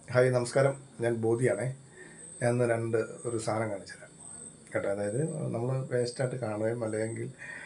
Hi നമസ്കാരം. ഞാൻ ബോധിയാണേ. ഞാൻ ഇന്ന് ഒരു സാധനം കാണിച്ചു തരാം കേട്ടോ. അതായത് നമ്മൾ വേസ്റ്റായിട്ട് കാണുകയും അല്ലെങ്കിൽ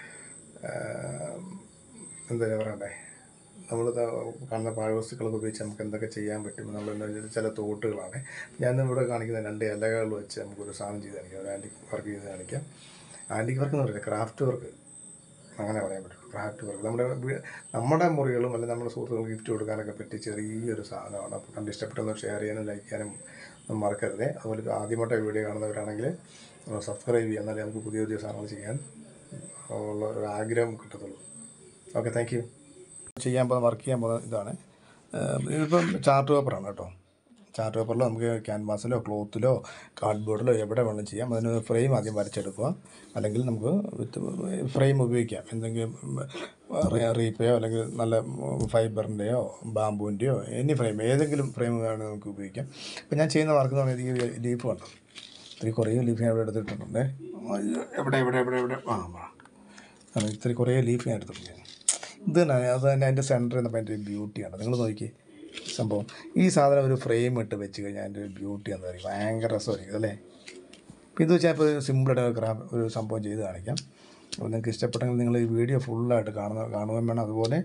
എന്താ പറയണ്ടേ, നമ്മൾ കാണുന്ന പാഴ്വസ്തുക്കളൊക്കെ ഉപയോഗിച്ച് നമുക്ക് എന്തൊക്കെ ചെയ്യാൻ പറ്റും എന്നുള്ള ചില തോട്ടുകളാണ് ഞാൻ ഇവിടെ കാണിക്കുന്ന. 2 ഇലകൾ വെച്ച് നമുക്കൊരു സാധനം ചെയ്ത് കാണിക്കാം, ഒരു ആൻറ്റിക് വർക്ക് ചെയ്ത് കാണിക്കാം. ആൻറ്റിക് വർക്ക് എന്ന് പറയുന്നത് ക്രാഫ്റ്റ് വർക്ക്, അങ്ങനെ പറയാൻ പറ്റും. ക്രാഫ്റ്റ് വർക്ക് നമ്മുടെ മുറികളും അല്ലെങ്കിൽ നമ്മുടെ സുഹൃത്തുക്കൾക്ക് ഗിഫ്റ്റ് കൊടുക്കാനൊക്കെ പറ്റിയ ചെറിയൊരു സാധനമാണ്. അപ്പോൾ കണ്ട് ഇഷ്ടപ്പെട്ടൊന്ന് ഷെയർ ചെയ്യാനും ലൈക്ക് ചെയ്യാനും മറക്കരുതേ. അതുപോലെ ആദ്യമായിട്ട് വീഡിയോ കാണുന്നവരാണെങ്കിൽ സബ്സ്ക്രൈബ് ചെയ്യാം, എന്നാലേ നമുക്ക് പുതിയ പുതിയ സാധനങ്ങൾ ചെയ്യാൻ ഉള്ള ഒരു ആഗ്രഹം കിട്ടത്തുള്ളൂ. Okay, thank U. വർക്ക് ചെയ്യാൻ പോകുന്ന ഇതാണ്. ഇതിപ്പം ചാർട്ട് പേപ്പറാണ് കേട്ടോ. ചാർട്ട് പേപ്പറിൽ നമുക്ക് ക്യാൻവാസിലോ ക്ലോത്തിലോ കാർഡ്ബോർഡിലോ എവിടെ വേണം ചെയ്യാം. അതിന് ഫ്രെയിം ആദ്യം വരച്ചെടുക്കുക, അല്ലെങ്കിൽ നമുക്ക് ഫ്രെയിം ഉപയോഗിക്കാം. എന്തെങ്കിലും റീപ്പയോ അല്ലെങ്കിൽ നല്ല ഫൈബറിൻ്റെയോ ബാമ്പൂവിൻ്റെയോ എനി ഫ്രെയിം, ഏതെങ്കിലും ഫ്രെയിം വേണമെങ്കിൽ നമുക്ക് ഉപയോഗിക്കാം. അപ്പോൾ ഞാൻ ചെയ്യുന്ന വർക്ക് എന്ന് പറയുന്നത് ഈ ലീഫ് കണ്ടോ, ഇത്തിരി കുറേ ലീഫ് ഞാൻ ഇവിടെ എടുത്തിട്ടുണ്ട്. എവിടെ എവിടെ എവിടെ എവിടെ ഇത്തിരി കുറേ ലീഫ് ഞാൻ എടുത്തിട്ടുണ്ട്. ഇത് തന്നെ അത് തന്നെ അതിൻ്റെ സെൻറ്റർ എന്നപ്പോൾ അതിൻ്റെ ഒരു ബ്യൂട്ടിയാണ്. നിങ്ങൾ നോക്കി സംഭവം. ഈ സാധനം ഒരു ഫ്രെയിം ഇട്ട് വെച്ച് കഴിഞ്ഞാൽ അതിൻ്റെ ഒരു ബ്യൂട്ടി എന്തായിരിക്കും, ഭയങ്കര രസമായിരിക്കും അല്ലേ. അപ്പോൾ ഇത് വെച്ചാൽ ഇപ്പോൾ സിമ്പിളായിട്ട് ഒരു സംഭവം ചെയ്ത് കാണിക്കാം. അപ്പോൾ നിങ്ങൾക്ക് ഇഷ്ടപ്പെട്ടെങ്കിൽ നിങ്ങൾ ഈ വീഡിയോ ഫുള്ളായിട്ട് കാണുകയും വേണം. അതുപോലെ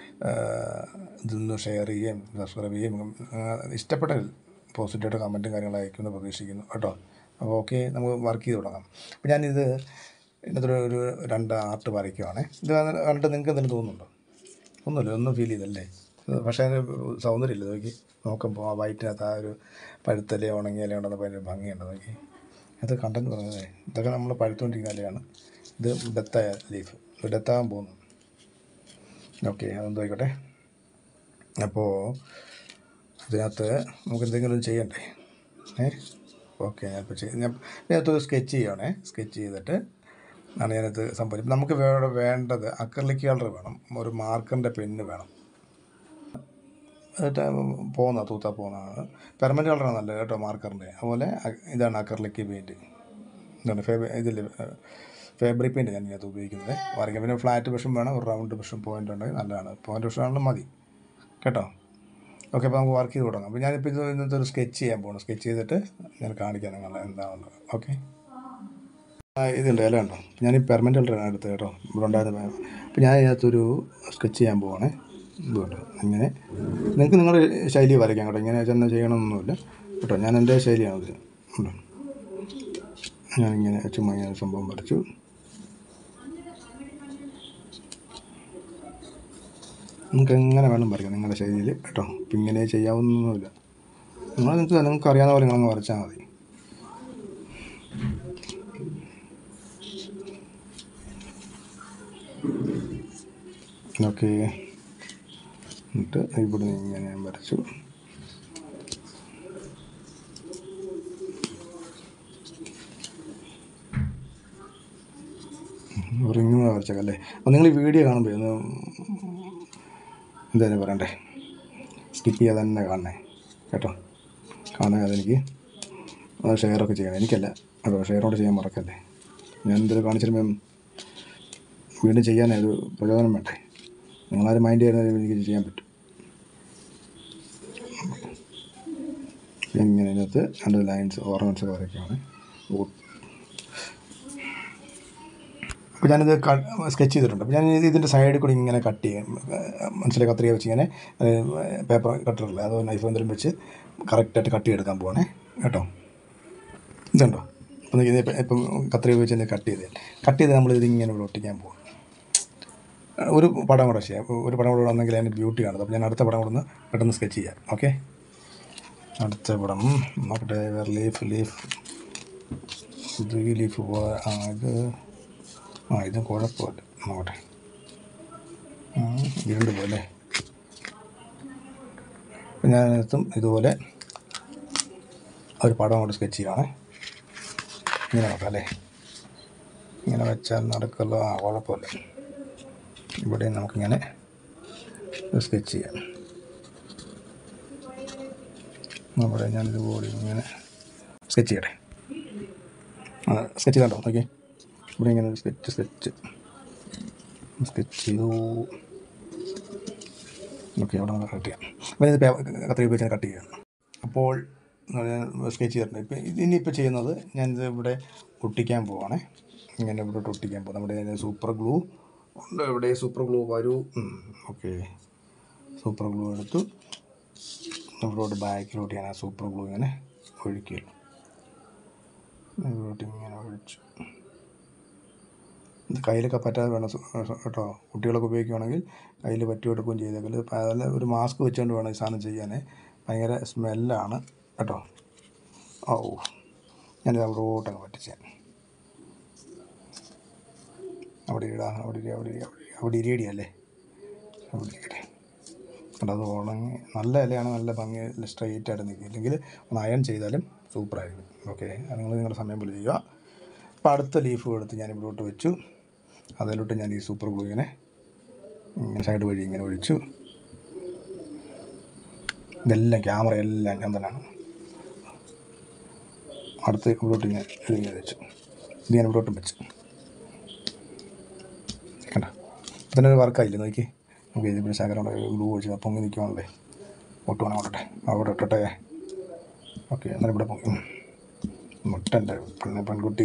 ഇതൊന്ന് ഷെയർ ചെയ്യുകയും സബ്സ്ക്രൈബ് ചെയ്യുകയും ഇഷ്ടപ്പെട്ടെങ്കിൽ പോസിറ്റീവായിട്ട് കമൻറ്റും കാര്യങ്ങളും അയക്കുമെന്ന് പ്രതീക്ഷിക്കുന്നു കേട്ടോ. അപ്പോൾ ഓക്കെ, നമുക്ക് വർക്ക് ചെയ്ത് തുടങ്ങാം. അപ്പോൾ ഞാനിത് ഇതിനകത്തൊരു 2 ആർട്ട് വരയ്ക്കുവാണേ. ഇത് കണ്ടിട്ട് നിങ്ങൾക്ക് എന്തെങ്കിലും തോന്നുന്നുണ്ടോ? ഒന്നും ഫീൽ ചെയ്തല്ലേ. പക്ഷേ അതിന് സൗന്ദര്യമില്ല. നോക്കുമ്പോൾ ആ വൈറ്റിനകത്ത് ആ ഒരു പഴുത്തലയോ ഉണങ്ങിയ ഇല ഉണ്ടെന്നപ്പോൾ അതിൻ്റെ ഭംഗിയുണ്ട്. അത് കണ്ടെന്ന് പറയുന്നത് ഇതൊക്കെ നമ്മൾ പഴുത്തുകൊണ്ടിരിക്കുന്ന ഇലയാണ്. ഇത് ഡെത്തായ ലീഫ്, ഡെത്താകാൻ പോകുന്നു. ഓക്കെ, അതെന്തോ ആയിക്കോട്ടെ. അപ്പോൾ ഇതിനകത്ത് നമുക്ക് എന്തെങ്കിലും ചെയ്യണ്ടേ. ഓക്കെ, ഇതിനകത്തൊരു സ്കെച്ച് ചെയ്യുകയാണേ. സ്കെച്ച് ചെയ്തിട്ട് ആണ് ഞാനത് സംഭവിച്ചത്. നമുക്ക് വേണ്ടത് അക്രിലിക് കളർ വേണം, ഒരു മാർക്കറിൻ്റെ പെന്ന് വേണം. തൂത്താ പോകുന്നതാണ്. പെർമനൻറ്റ് കളറാണ് നല്ലത് കേട്ടോ മാർക്കറിൻ്റെ. അതുപോലെ ഇതാണ് അക്രിലിക് പെയിൻറ്റ്. ഇതാണ് ഫാബ്രിക് പെയിൻറ്റ് ഞാൻ ഇതിനകത്ത് ഉപയോഗിക്കുന്നത്. വരയ്ക്കാൻ പിന്നെ ഫ്ലാറ്റ് ബ്രഷും വേണം, ഒരു റൗണ്ട് ബ്രഷും പോയിൻ്റ് ഉണ്ടെങ്കിൽ നല്ലതാണ്. പോയിൻ്റ് ബ്രഷ് ആണെങ്കിലും മതി കേട്ടോ. ഓക്കെ, അപ്പോൾ നമുക്ക് വർക്ക് ചെയ്ത് തുടങ്ങാം. അപ്പോൾ ഞാനിപ്പോൾ ഇന്നത്തെ ഒരു സ്കെച്ച് ചെയ്യാൻ പോകണം. സ്കെച്ച് ചെയ്തിട്ട് ഞാൻ കാണിക്കാം നിങ്ങളെ എന്താണെന്നുള്ളത്. ഓക്കെ, ഇതുണ്ട് ഇല ഉണ്ടോ. ഞാൻ ഈ പെർമനൻറ്റ് കളറാണ് എടുത്തത് കേട്ടോ, ഇവിടെ ഉണ്ടായിരുന്ന. അപ്പോൾ ഞാൻ ഇതിനകത്തൊരു സ്കെച്ച് ചെയ്യാൻ പോവാണേ. ഇതുകൊണ്ട് ഇങ്ങനെ നിങ്ങൾക്ക് നിങ്ങളുടെ ശൈലി വരയ്ക്കാം കേട്ടോ. ഇങ്ങനെ ചെന്ന് ചെയ്യണമെന്നൊന്നുമില്ല കേട്ടോ. ഞാൻ എൻ്റെ ശൈലിയാണത് കേട്ടോ. ഞാനിങ്ങനെ ചുമ്മാ ഇങ്ങനെ സംഭവം വരച്ചു. നിങ്ങൾക്ക് എങ്ങനെ വേണം വരയ്ക്കാം നിങ്ങളുടെ ശൈലിയിൽ കേട്ടോ. ഇപ്പം ഇങ്ങനെ ചെയ്യാവുന്നൊന്നുമില്ല. നിങ്ങൾക്ക് അറിയാവുന്ന പോലെ നിങ്ങളങ്ങ് വരച്ചാൽ മതി. ഓക്കെ, എന്നിട്ട് ഇവിടെ ഇങ്ങനെ വരച്ചു. റിങ് വരച്ചേക്കല്ലേ. അപ്പോൾ നിങ്ങൾ ഈ വീഡിയോ കാണുമ്പോൾ ഒന്ന് എന്തായാലും പറയണ്ടേ, സ്കിപ്പ് ചെയ്യാതെ തന്നെ കാണണേ കേട്ടോ. കാണാൻ അതെനിക്ക് ഷെയറൊക്കെ ചെയ്യണം. എനിക്കല്ല കേട്ടോ, ഷെയറോട് ചെയ്യാൻ മറക്കല്ലേ. ഞാൻ എന്തെങ്കിലും കാണിച്ചിരുമ്പം വീണ്ടും ചെയ്യാനേ ഒരു പ്രചോദനം വേണ്ടേ. നിങ്ങളാരും മൈൻഡ് ചെയ്യുന്നത് എനിക്ക് ചെയ്യാൻ പറ്റും. ഇങ്ങനെ ഇതിനകത്ത് 2 ലൈൻസ് ഓർണമെൻറ്റ്സൊക്കെ വരയ്ക്കുകയാണ്. അപ്പോൾ ഞാനിത് സ്കെച്ച് ചെയ്തിട്ടുണ്ട്. അപ്പോൾ ഞാൻ ഇതിൻ്റെ സൈഡിൽ കൂടി ഇങ്ങനെ കട്ട് ചെയ്യും. മനസ്സിലായി, കത്രിക വെച്ച് ഇങ്ങനെ പേപ്പർ കട്ടറില്ല, അതോ നൈഫ് എന്തെങ്കിലും വെച്ച് കറക്റ്റായിട്ട് കട്ട് ചെയ്തെടുക്കാൻ പോകണേ കേട്ടോ. ഇതുണ്ടോ. അപ്പം ഇപ്പം കത്രിക വെച്ച് തന്നെ കട്ട് ചെയ്ത് നമ്മളിതിങ്ങനെ ഇവിടെ ഒട്ടിക്കാൻ പോകും. ഒരു പടം കൂടെ ചെയ്യാം. ഒരു പടം കൂടെ വന്നെങ്കിൽ അതിൻ്റെ ബ്യൂട്ടി കാണുന്നത്. അപ്പോൾ ഞാൻ അടുത്ത പടം കൂടെ ഒന്ന് പെട്ടെന്ന് സ്കെച്ച് ചെയ്യാം. ഓക്കെ, അടുത്ത പടം നോക്കട്ടെ. വേറെ ലീഫ് ഇത് ഈ ലീഫ് ഇതും കുഴപ്പമില്ല. നോക്കട്ടെ, ഇരുണ്ട് പോലെ. അപ്പം ഞാനകത്തും ഇതുപോലെ ഒരു പടം കൂടെ സ്കെച്ച് ചെയ്യുകയാണേ. ഇങ്ങനെ നോക്കാം അല്ലേ. ഇങ്ങനെ വെച്ചാൽ നടക്കുമല്ലോ. കുഴപ്പമില്ല. ഇവിടെ നമുക്കിങ്ങനെ സ്കെച്ച് ചെയ്യാം. നമ്മുടെ ഞാനിതുപോലെ ഇങ്ങനെ സ്കെച്ച് ചെയ്യട്ടെ. സ്കെച്ച് ചെയ്തോ. ഓക്കെ, ഇവിടെ ഇങ്ങനെ ഒരു സ്കെച്ച് ചെയ്തു. ഓക്കെ, അവിടെ നമുക്ക് കട്ട് ചെയ്യാം. അപ്പോൾ ഇത് കത്രിക ഉപയോഗിച്ച് കട്ട് ചെയ്യാം. അപ്പോൾ സ്കെച്ച് ചെയ്തിട്ടുണ്ട്. ഇനിയിപ്പോൾ ചെയ്യുന്നത് ഞാനിത് ഇവിടെ ഒട്ടിക്കാൻ പോവാണേ. ഇങ്ങനെ ഇവിടെ ഒട്ടിക്കാൻ പോകും. നമ്മുടെ സൂപ്പർ ഗ്ലൂ ഉണ്ട്. ഇവിടെ സൂപ്പർ ഗ്ലൂ വരൂ. ഓക്കെ, സൂപ്പർ ഗ്ലൂ എടുത്തു. ഇവിടോട്ട് ബാക്കിലോട്ട് ഞാൻ ആ സൂപ്പർ ഗ്ലൂ ഇങ്ങനെ ഒഴിക്കുക. ഇവിടോട്ട് ഇങ്ങനെ ഒഴിച്ചു. ഇത് കയ്യിലൊക്കെ പറ്റാതെ വേണം കേട്ടോ. കുട്ടികളൊക്കെ ഉപയോഗിക്കുകയാണെങ്കിൽ കയ്യിൽ പറ്റിയെടുക്കുകയും ചെയ്തേക്കൽ. അതല്ല, ഒരു മാസ്ക് വെച്ചുകൊണ്ട് വേണം ഈ സാധനം ചെയ്യാൻ. ഭയങ്കര സ്മെല്ലാണ് കേട്ടോ. ഓ, ഞാനിത് അവിടോട്ടങ്ങ് പറ്റിച്ചാൽ അവിടെ ഇടാം. അവിടെ ഇരിയടിയല്ലേ, അവിടെ ഇരിക്കട്ടെ. കേട്ടോ, അത് ഉണങ്ങി നല്ല ഇലയാണ്, നല്ല ഭംഗി സ്ട്രെയിറ്റ് ആയിട്ട് നിൽക്കും. ഇല്ലെങ്കിൽ ഒന്ന് അയൺ ചെയ്താലും സൂപ്പറായിരിക്കും. ഓക്കെ, അത് നിങ്ങളുടെ സമയം പോലെ ചെയ്യുക. അപ്പോൾ അടുത്ത ലീഫ് എടുത്ത് ഞാൻ ഇവിടോട്ട് വെച്ചു. അതിലോട്ട് ഞാൻ ഈ സൂപ്പർ ഗ്ലൂ ഇങ്ങനെ സൈഡ് വഴി ഇങ്ങനെ ഒഴിച്ചു. ഇതെല്ലാം ക്യാമറ എല്ലാം ഞാൻ തന്നെയാണ്. അടുത്ത് ഇവിടോട്ട് ഇതിങ്ങനെ വെച്ചു. ഇത് ഞാൻ ഇവിടോട്ടും വെച്ചു. കണ്ട, ഇപ്പം തന്നെ വർക്കായില്ലേ നോക്കി. നമുക്ക് ഇതിപ്പോൾ ശകലം ഗ്ലൂ വെച്ച് പൊങ്ങി നിൽക്കുവാണല്ലേ. ഒട്ടുവാണെ കൊണ്ടട്ടെ, അവിടെ ഇട്ടട്ടെ. ഓക്കെ, എന്നാലും ഇവിടെ പൊങ്ങി മുട്ടൻ്റെ പെൺകുട്ടി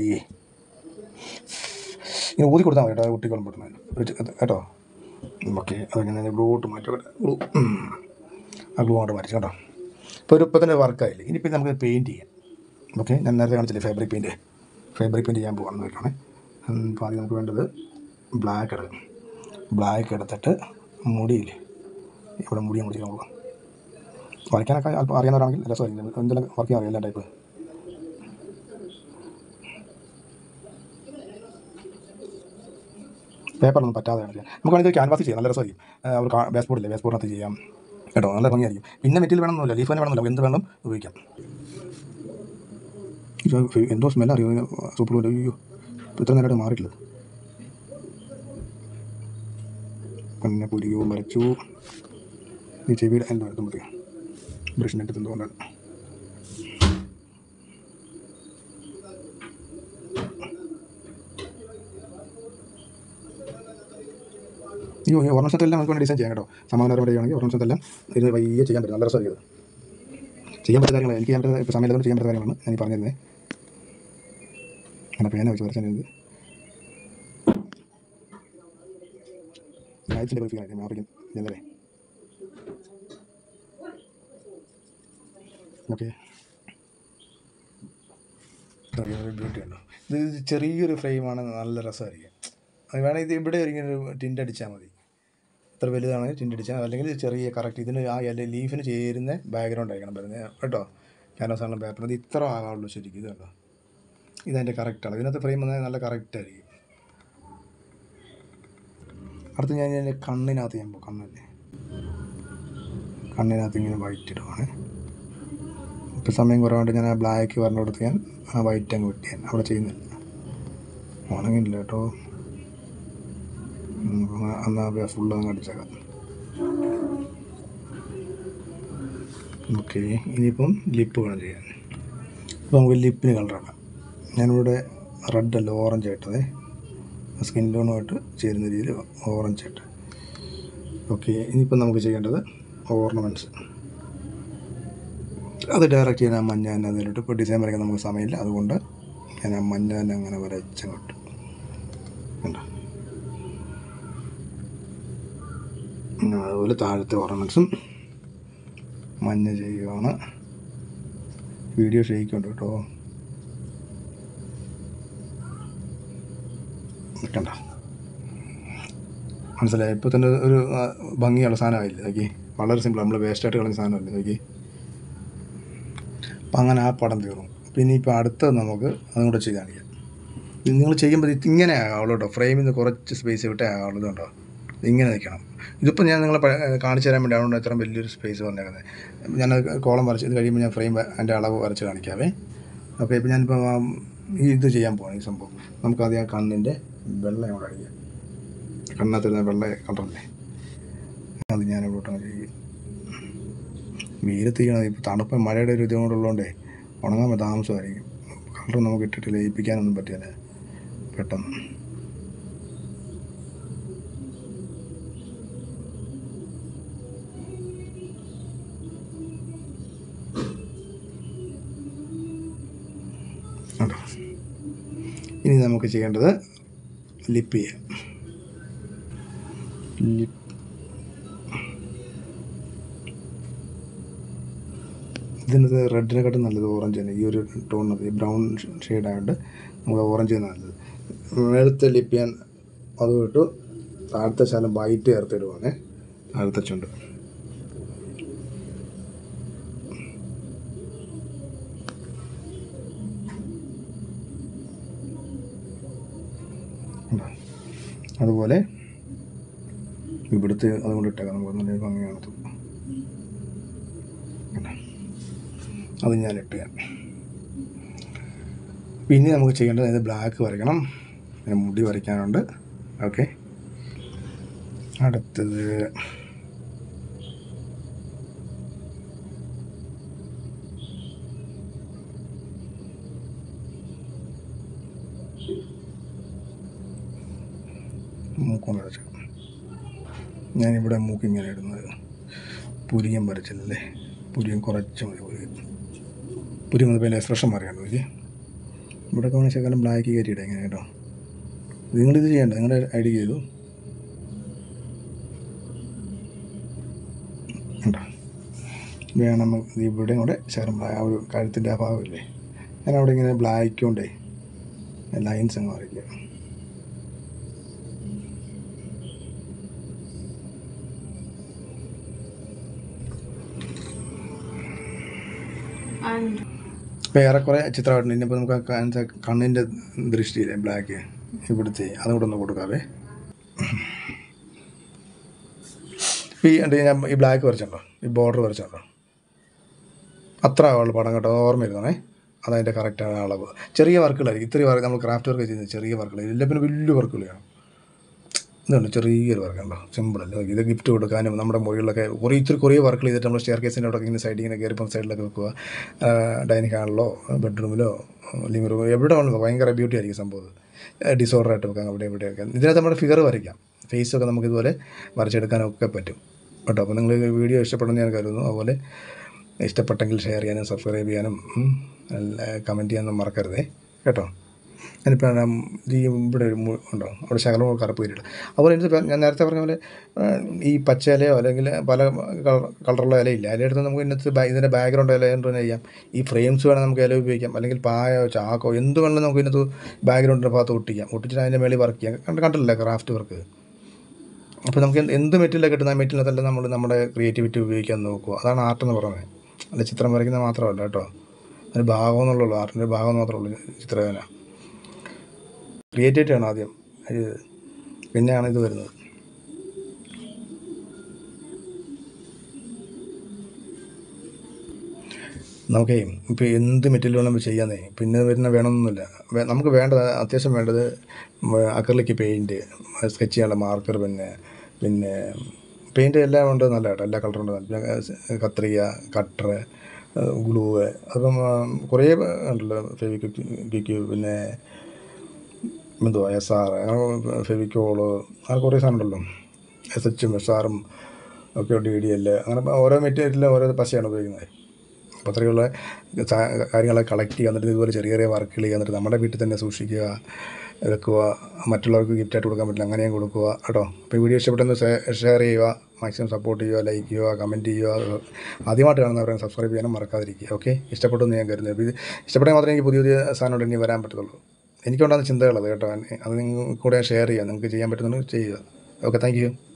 ഇങ്ങനെ ഊതി കൊടുത്താൽ മതി കേട്ടോ. കുട്ടികളും പെട്ടെന്ന് കേട്ടോ. ഓക്കെ, അതങ്ങനെ ഗ്ലൂട്ട് മാറ്റി ഗ്ലൂ ആ ഗ്ലൂ അങ്ങോട്ട് മാറ്റി കേട്ടോ. ഇപ്പോൾ ഇപ്പം തന്നെ വർക്കായില്ലേ. ഇനിയിപ്പോൾ നമുക്ക് പെയിൻറ്റ് ചെയ്യാം. ഓക്കെ, ഞാൻ നേരത്തെ കാണിച്ചില്ലേ ഫാബ്രിക് പെയിൻറ്റ് ചെയ്യാൻ പോകാമെന്ന് വെക്കാണ്. അപ്പോൾ ആദ്യം നമുക്ക് വേണ്ടത് ബ്ലാക്ക് എടുക്കും. ബ്ലാക്ക് എടുത്തിട്ട് മുടിയില്ലേ, ഇവിടെ മുടി മുടിക്കാൻ പോകും. വരയ്ക്കാനൊക്കെ അല്പം അറിയാവുന്നവരാണെങ്കിൽ രസമായിരിക്കും. എന്തെങ്കിലും വർക്ക് ചെയ്യാൻ അറിയാം എല്ലാ ടൈപ്പ്. പേപ്പറൊന്നും പറ്റാതെയാണ് ചെയ്യാം. നമുക്ക് വേണമെങ്കിൽ ക്യാൻവാസിൽ ചെയ്യാം, നല്ല രസമായിരിക്കും. അവർക്ക് ബേസ് ബോർഡില്ലേ, ബേസ് ബോർഡിനകത്ത് ചെയ്യാം കേട്ടോ, നല്ല ഭംഗിയായിരിക്കും. പിന്നെ മെറ്റീരിയൽ വേണമെന്നില്ല, ലീഫ് തന്നെ വേണമെന്നില്ല, എന്ത് വേണം ഉപയോഗിക്കാം. എന്തോ സ്മെല്ല് അറിയോ സൂപ്പർ പോലെ. അയ്യോ, ഇത്ര നേരമായിട്ട് മാറിയിട്ടില്ല. പിന്നെ പുരികവും വരച്ചു. ഈ ചെവിയുടെ എന്തോ എടുത്തുമ്പോഴത്തേക്കും ബ്രഷിൻ്റെ അടുത്ത് എന്തുകൊണ്ടാണ്. അയ്യോ, ഓർണമെൻറ്റ്സെല്ലാം നമുക്ക് വേണ്ടി ഡിസൈൻ ചെയ്യാം കേട്ടോ. സമാനപരമായിട്ട് ചെയ്യുകയാണെങ്കിൽ ഓർണമെൻറ്റ്സെല്ലാം ഇത് വയ്യ ചെയ്യാൻ പറ്റും. നല്ല രസമായിരിക്കും. ചെയ്യാൻ പറ്റുന്ന കാര്യങ്ങൾ എനിക്ക് ചെയ്യാൻ ഇപ്പോൾ സമയത്തോട് ചെയ്യാൻ പറ്റുന്ന കാര്യങ്ങളാണ് ഞാൻ പറഞ്ഞിരുന്നത്. അങ്ങനെ പേന വെച്ച് വരച്ചത് ലൈറ്റ്സിൻ്റെ പരിഫിക്കാനായിട്ട് ആഫ്രിക്കൻ ജനറേ. ഓക്കെ, ബ്യൂട്ടി ഉണ്ടോ. ഇത് ചെറിയൊരു ഫ്രെയിമാണ്, നല്ല രസമായിരിക്കും. അത് വേണമെങ്കിൽ ഇത് ഇവിടെ ഒരു ടിൻ്റ് അടിച്ചാൽ മതി. ഇത്ര വലുതാണെങ്കിൽ ടിൻ്റ് അടിച്ചാൽ, അല്ലെങ്കിൽ ചെറിയ കറക്റ്റ് ഇതിന് ആ ലീഫിന് ചേരുന്ന ബാക്ക്ഗ്രൗണ്ട് ആയിരിക്കണം വരുന്നത് കേട്ടോ. ക്യാൻവാസാണ് പേപ്പർ. ഇത് ഇത്ര ആകാവുള്ളൂ ശരിക്കും. ഇത് കേട്ടോ, ഇതെൻ്റെ കറക്റ്റാണ്. ഇതിനകത്ത് ഫ്രെയിം വന്നാൽ നല്ല കറക്റ്റായിരിക്കും. അടുത്ത് ഞാൻ എൻ്റെ കണ്ണിനകത്ത് ചെയ്യുമ്പോൾ കണ്ണിനകത്ത് ഇങ്ങനെ വൈറ്റ് ഇടുവാണ്. ഇപ്പോൾ സമയം കുറവായിട്ട് ഞാൻ ആ ബ്ലാക്ക് പറഞ്ഞു കൊടുത്ത് ഞാൻ ആ വൈറ്റ് അങ്ങ് വെട്ടിയാൻ അവിടെ ചെയ്യുന്നില്ല. ഉണങ്ങില്ല കേട്ടോ. എന്നാൽ ഫുള്ള് അങ്ങ് അടിച്ചേക്കാം. ഓക്കെ, ഇനിയിപ്പം ലിപ്പ് വേണം ചെയ്യാൻ. ഇപ്പോൾ നമുക്ക് ലിപ്പിന് കളറാക്കാം. ഞാനിവിടെ റെഡ് അല്ല ഓറഞ്ച് ആയിട്ടതേ, സ്കിൻ ടോണുമായിട്ട് ചേരുന്ന രീതിയിൽ ഓറഞ്ച് ആയിട്ട്. ഓക്കെ, ഇനിയിപ്പം നമുക്ക് ചെയ്യേണ്ടത് ഓർണമെൻറ്റ്സ്. അത് ഡയറക്റ്റ് ചെയ്യാൻ ആ മഞ്ഞ തന്നെ അതിലിട്ട്. ഇപ്പോൾ ഡിസൈൻ വരയ്ക്കാൻ നമുക്ക് സമയമില്ല, അതുകൊണ്ട് ഞാൻ ആ മഞ്ഞ തന്നെ അങ്ങനെ വരച്ചങ്ങോട്ട് കണ്ടോ. അതുപോലെ താഴത്തെ ഓർണമെൻറ്റ്സും മഞ്ഞ ചെയ്യുകയാണ്. വീഡിയോ ഷെയ്ക്കുണ്ട് കേട്ടോ. കണ്ട, മനസ്സിലായി. ഇപ്പോൾ തന്നെ ഒരു ഭംഗിയുള്ള സാധനമായില്ലേ നോക്കി. വളരെ സിമ്പിൾ, നമ്മൾ വേസ്റ്റായിട്ട് കളഞ്ഞ സാധനമല്ലേ നോക്കി. അപ്പം അങ്ങനെ ആ പടം തീർന്നു. പിന്നെ ഇപ്പോൾ അടുത്തത് നമുക്ക് അതും കൂടെ ചെയ്ത് കാണിക്കാം. ഇത് നിങ്ങൾ ചെയ്യുമ്പോൾ ഇങ്ങനെ ആകാവുള്ളൂ കേട്ടോ. ഫ്രെയിമിൽ നിന്ന് കുറച്ച് സ്പേസ് വിട്ടേ ആകാവുള്ളൂ കേട്ടോ. ഇങ്ങനെ നിൽക്കണം. ഇതിപ്പോൾ ഞാൻ നിങ്ങളെ കാണിച്ചു തരാൻ വേണ്ടി അതുകൊണ്ട് ഇത്ര വലിയൊരു സ്പേസ് വന്നേക്കുന്നത്. ഞാൻ കോളം വരച്ച് ഇത് കഴിയുമ്പോൾ ഞാൻ ഫ്രെയിം അതിൻ്റെ അളവ് വരച്ച് കാണിക്കാവേ. ഓക്കെ, ഇപ്പോൾ ഞാനിപ്പോൾ ഇത് ചെയ്യാൻ പോകണം. ഈ സംഭവം നമുക്കാദ്യം ആ കണ്ണിൻ്റെ വെള്ള അങ്ങോട്ട് അടിക്കാം. കണ്ണത്തിരുന്ന വെള്ള കളറല്ലേ, അത് ഞാനിവിടോട്ട് ചെയ്യും. വെയിലത്ത് ചെയ്യണം. ഇപ്പോൾ തണുപ്പ് മഴയുടെ ഒരു ഇതും കൂടെ ഉള്ളതുകൊണ്ടേ ഉണങ്ങാൻ താമസമായിരിക്കും. കളർ നമുക്ക് ഇട്ടിട്ട് ലയിപ്പിക്കാനൊന്നും പറ്റില്ല പെട്ടെന്ന്. ഇനി നമുക്ക് ചെയ്യേണ്ടത് ലിപ്പ് ചെയ്യാം. ഇതിനകത്ത് റെഡിനെക്കാട്ടും നല്ലത് ഓറഞ്ച് തന്നെ. ഈ ഒരു ടോൺ മതി, ബ്രൗൺ ഷെയ്ഡ് ആയതുകൊണ്ട് നമുക്ക് ഓറഞ്ച് തന്നെ നല്ലത്. മേളത്തെ ലിപ്പ് ചെയ്യാൻ അത് വിട്ടു താഴത്തെ ശാലം വൈറ്റ് ചേർത്തിടുവാണ്. താഴത്തെ ചുണ്ട് അതുപോലെ ഇവിടുത്തെ അതുകൊണ്ട് ഇട്ടേക്കാം, നമുക്ക് നല്ല ഭംഗി കാണത്തും. അത് ഞാൻ ഇട്ടുകയാണ്. പിന്നെ നമുക്ക് ചെയ്യേണ്ടത് ഇത് ബ്ലാക്ക് വരയ്ക്കണം, പിന്നെ മുടി വരയ്ക്കാനുണ്ട്. ഓക്കെ, അടുത്തത് മൂക്കൊന്ന് വരച്ചു. ഞാനിവിടെ മൂക്ക് ഇങ്ങനെ ഇടുന്നത് പുരിയം വരച്ചില്ലേ, പുരിയം കുറച്ച് മതി. പുരിയം വന്നപ്പോൾ അതിൻ്റെ എക്സ്പ്രഷൻ മാറിയാണ് നോക്കി. ഇവിടെ കാണിച്ചേക്കാളും ബ്ലാക്ക് കയറ്റിയിടാം ഇങ്ങനെ കേട്ടോ. നിങ്ങളിത് ചെയ്യണ്ട, നിങ്ങളുടെ ഐഡിയ ചെയ്തു ഉണ്ടോ. വേണം ഇവിടെ കൂടെ ശകലം ആ ഒരു കഴുത്തിൻ്റെ ആ ഭാഗമില്ലേ, ഞാൻ അവിടെ ഇങ്ങനെ ബ്ലാക്ക് കൊണ്ടേ ലൈൻസ് അങ്ങ് വരയ്ക്കുക. ഏറെക്കുറെ ചിത്രമായിട്ടുണ്ട്. ഇനിയിപ്പോൾ നമുക്ക് കണ്ണിൻ്റെ ദൃഷ്ടിയില്ലേ ബ്ലാക്ക് ഇവിടുത്തെ അതുകൂടെ ഒന്ന് കൊടുക്കാവേ. ഞാൻ ഈ ബ്ലാക്ക് വരച്ചുണ്ടോ, ഈ ബോർഡർ വരച്ചുണ്ടോ, അത്ര ആളുള്ള പടം കേട്ടോ, ഓർമ്മയിരുന്നേ. അതതിൻ്റെ കറക്റ്റാണ് അളവ്. ചെറിയ വർക്കുകളായിരിക്കും, ഇത്രയും വർക്ക് നമ്മൾ ക്രാഫ്റ്റ് വർക്ക് ചെയ്യുന്നത് ചെറിയ വർക്കുകളായിരിക്കും. ഇല്ല പിന്നെ വലിയ വർക്കുകളാണ്. ഇതുണ്ട് ചെറിയൊരു വർക്കുണ്ടോ, സിമ്പിളല്ലേ. ഇത് ഗിഫ്റ്റ് കൊടുക്കാനും നമ്മുടെ മുറികളിലൊക്കെ കുറേ വർക്കുകൾ ചെയ്തിട്ട് നമ്മൾ സ്റ്റെയർ കേസിൻ്റെ അവിടെ ഇങ്ങനെ സൈഡിൽ ഇങ്ങനെ കയറിപ്പം സൈഡിലൊക്കെ വെക്കുക. ഡൈനിങ് ഹാളിലോ ബെഡ്റൂമിലോ ലിവിംഗ് റൂമിലോ എവിടെ വേണമല്ലോ ഭയങ്കര ബ്യൂട്ടി ആയിരിക്കും സംഭവം. ഡിസോർഡറായിട്ട് വെക്കാം അവിടെ ഇവിടെയൊക്കെ. ഇതിനകത്ത് നമ്മുടെ ഫിഗർ വരയ്ക്കാം, ഫേസൊക്കെ നമുക്കിതുപോലെ വരച്ചെടുക്കാനൊക്കെ പറ്റും കേട്ടോ. അപ്പോൾ നിങ്ങൾ വീഡിയോ ഇഷ്ടപ്പെടുമെന്ന് ഞാൻ കരുതുന്നു. അതുപോലെ ഇഷ്ടപ്പെട്ടെങ്കിൽ ഷെയർ ചെയ്യാനും സബ്സ്ക്രൈബ് ചെയ്യാനും കമൻറ്റ് ചെയ്യാനും മറക്കരുതേ കേട്ടോ. ഞാനിപ്പോൾ ഇവിടെ ഒരു ഉണ്ടോ, അവിടെ ശകലം കറുപ്പ് കയറിയിട്ട്. അതുപോലെ എനിക്ക് ഞാൻ നേരത്തെ പറഞ്ഞ പോലെ ഈ പച്ച ഇലയോ അല്ലെങ്കിൽ പല കളറുള്ള ഇലയില്ല, ഇലയെടുത്ത് നമുക്ക് ഇന്നത്തെ ഇതിൻ്റെ ബാക്ക്ഗ്രൗണ്ട് ഇല തന്നെ ചെയ്യാം. ഈ ഫ്രെയിംസ് വേണം നമുക്ക് ഇല ഉപയോഗിക്കാം, അല്ലെങ്കിൽ പായോ ചാക്കോ എന്ത് വേണമെങ്കിലും നമുക്ക് ഇതിനകത്ത് ബാക്ക്ഗ്രൗണ്ടിൻ്റെ ഭാഗത്ത് ഒട്ടിക്കാം. ഒട്ടിച്ചിട്ട് അതിൻ്റെ മേളിൽ വർക്ക് ചെയ്യാം. കണ്ടില്ലേ ക്രാഫ്റ്റ് വർക്ക്. അപ്പോൾ നമുക്ക് എന്ത് മെറ്റീരിയലൊക്കെ കിട്ടുന്ന ആ മെറ്റീരിയലതെല്ലാം നമ്മൾ നമ്മുടെ ക്രിയേറ്റിവിറ്റി ഉപയോഗിക്കാൻ നോക്കുക. അതാണ് ആർട്ടെന്ന് പറയുന്നത്. അല്ല ചിത്രം വരയ്ക്കുന്നത് മാത്രമല്ല കേട്ടോ, അതിന് ഭാഗം എന്നുള്ളൂ, ആർട്ടിൻ്റെ ഭാഗം മാത്രമേ ഉള്ളൂ ചിത്രരചന. ക്രിയേറ്റിവിറ്റി ആണ് ആദ്യം, പിന്നെയാണ് ഇത് വരുന്നത്. നമുക്കേ ഇപ്പോൾ എന്ത് മെറ്റീരിയൽ വേണം ചെയ്യാന്നേ, പിന്നെ വരുന്ന വേണമെന്നൊന്നുമില്ല. നമുക്ക് വേണ്ടത് അത്യാവശ്യം വേണ്ടത് അക്രിലിക് പെയിൻറ്റ്, സ്കെച്ച് ചെയ്യാനുള്ള മാർക്കർ, പിന്നെ പെയിൻറ്റ് എല്ലാം ഉണ്ട് നല്ല കേട്ടോ, എല്ലാ കളറും ഉണ്ട്. പിന്നെ കത്രിക, കട്ടർ, ഗ്ലൂ, അപ്പം കുറേ ഉണ്ടല്ലോ, ഫെവിക്വിക്ക്, പിന്നെ എന്തുവാ SR, അങ്ങനെ ഫെവിക്കോള്, അങ്ങനെ കുറേ സാധനം ഉണ്ടല്ലോ, SHും SRും ഒക്കെ DDL, അങ്ങനെ ഓരോ മെറ്റീരിയലിലും ഓരോ പശയാണ് ഉപയോഗിക്കുന്നത്. അപ്പോൾ അത്രയുള്ള കാര്യങ്ങളൊക്കെ കളക്ട് ചെയ്യുക, എന്നിട്ട് ഇതുപോലെ ചെറിയ ചെറിയ വർക്കുകൾ ചെയ്യുക, എന്നിട്ട് നമ്മുടെ വീട്ടിൽ തന്നെ സൂക്ഷിക്കുക, വെക്കുക. മറ്റുള്ളവർക്ക് ഗിഫ്റ്റായിട്ട് കൊടുക്കാൻ പറ്റില്ല, അങ്ങനെയും കൊടുക്കുക കേട്ടോ. അപ്പോൾ ഈ വീഡിയോ ഇഷ്ടപ്പെട്ടെന്ന് ഷെയർ ചെയ്യുക, മാക്സിമം സപ്പോർട്ട് ചെയ്യുക, ലൈക്ക് ചെയ്യുക, കമൻറ്റ് ചെയ്യുക. ആദ്യമായിട്ട് കാണുന്നവരെ സബ്സ്ക്രൈബ് ചെയ്യാനും മറക്കാതിരിക്കുക. ഓക്കെ, ഇഷ്ടപ്പെട്ടെന്ന് ഞാൻ കരുതുന്നത്. അപ്പോൾ ഇത് ഇഷ്ടപ്പെട്ടാൽ മാത്രമേ എനിക്ക് പുതിയ പുതിയ സാധനങ്ങൾ ഇനി വരാൻ പറ്റത്തുള്ളൂ. എനിക്കുണ്ടാകുന്ന ചിന്തകളത് കേട്ടോ, അത് നിങ്ങൾ കൂടെ ഷെയർ ചെയ്യുക, നിങ്ങൾക്ക് ചെയ്യാൻ പറ്റുന്നുണ്ടെങ്കിൽ ചെയ്യുക. Okay, thank U.